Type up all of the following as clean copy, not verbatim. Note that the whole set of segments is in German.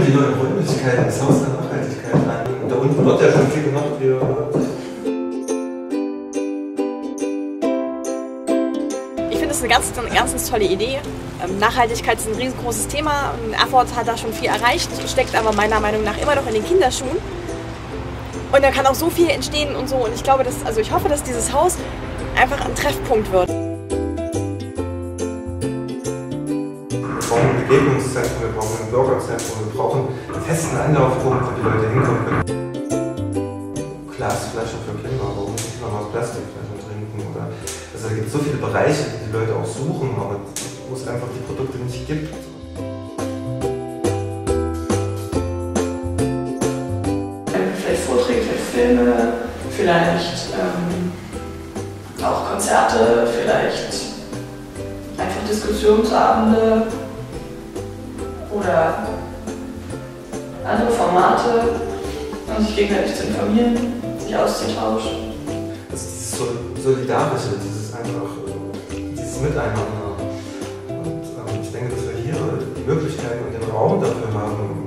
die neuen Räumlichkeiten, das Haus der Nachhaltigkeit an. Und da unten wird ja schon viel gemacht. Ich finde es eine ganz tolle Idee. Nachhaltigkeit ist ein riesengroßes Thema. Erfurt hat da schon viel erreicht, steckt aber meiner Meinung nach immer noch in den Kinderschuhen. Und da kann auch so viel entstehen und so. Und ich glaube, ich hoffe, dass dieses Haus einfach ein Treffpunkt wird. Wir brauchen ein Begegnungszentrum, wir brauchen ein Bürgerzentrum, wir brauchen einen festen Anlaufpunkt, wo die Leute hinkommen können. Glasflaschen für Kinder, warum nicht immer aus Plastikflaschen trinken? Also da gibt es so viele Bereiche, die die Leute auch suchen, aber wo es einfach die Produkte nicht gibt. Vielleicht Vorträge, vielleicht Filme, vielleicht auch Konzerte, vielleicht einfach Diskussionsabende oder andere Formate, um sich gegenseitig zu informieren, sich auszutauschen. Also dieses Solidarische, dieses Miteinander. Und ich denke, dass wir hier die Möglichkeiten und den Raum dafür haben.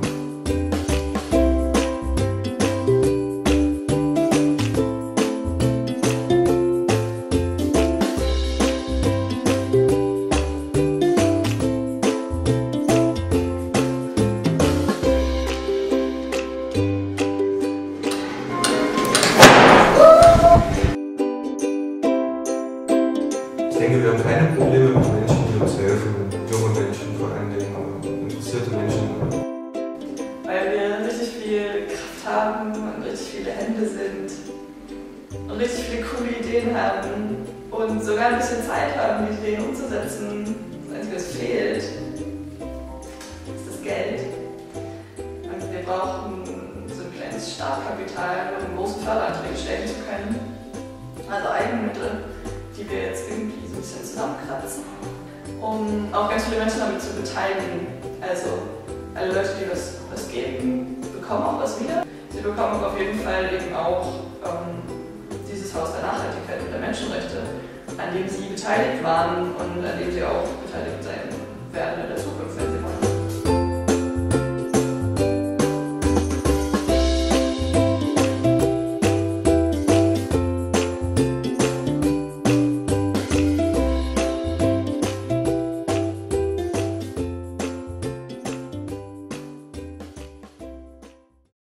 Ich denke, wir haben keine Probleme mit Menschen, die uns helfen, junge Menschen vor allen Dingen, interessierte Menschen. Weil wir richtig viel Kraft haben und richtig viele Hände sind und richtig viele coole Ideen haben und sogar ein bisschen Zeit haben, die Ideen umzusetzen. Das Einzige, was fehlt, ist das Geld. Und wir brauchen so ein kleines Startkapital, um große Förderanträge stellen zu können. Also Eigenmittel, die wir jetzt irgendwie so ein bisschen zusammenkratzen, um auch ganz viele Menschen damit zu beteiligen. Also alle Leute, die was geben, bekommen auch was wieder. Sie bekommen aber auf jeden Fall eben auch dieses Haus der Nachhaltigkeit und der Menschenrechte, an dem sie beteiligt waren und an dem sie auch beteiligt sein werden in der Zukunft, wenn sie wollen.